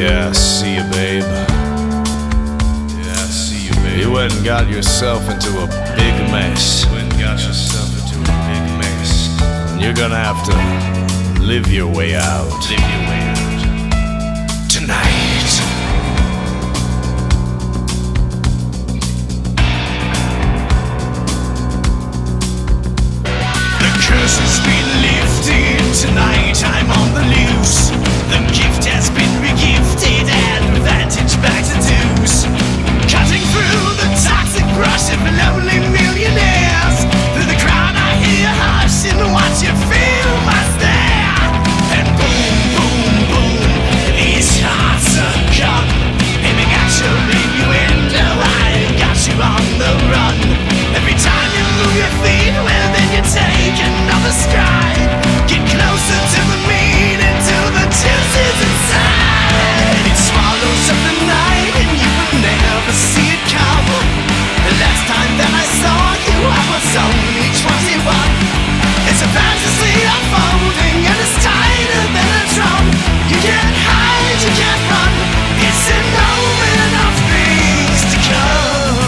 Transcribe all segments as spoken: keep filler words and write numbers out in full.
Yeah, I see you, babe. Yeah, I see you, babe. You went and got yourself into a big mess. You went and got yourself into a big mess. And you're gonna have to live your way out. Live your way out. Tonight. The curse has been lifted. Tonight I'm on the loose. The gift has been regifted, advantage back to deuce. Cutting through the toxic brush of lonely millionaires. Through the crowd I hear hush and watch you feel my stare. And boom, boom, boom, these hearts succumb. Aiming at your innuendo, I got you on the run. Every time you move your feet, well then you take another stride. Get closer to the meat and to the juices inside. It swallows up the night and you will never see it come. The last time that I saw you I was only twenty-one. It's a fantasy unfolding and it's tighter than a drum. You can't hide, you can't run. It's an omen of things to come.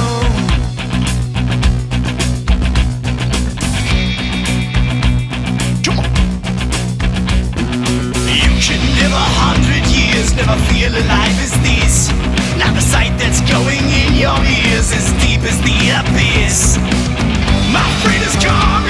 Come on. You can live a hundred years, never feel alive as this. Now the sight that's going in your ears as deep as the abyss. My friend is gone.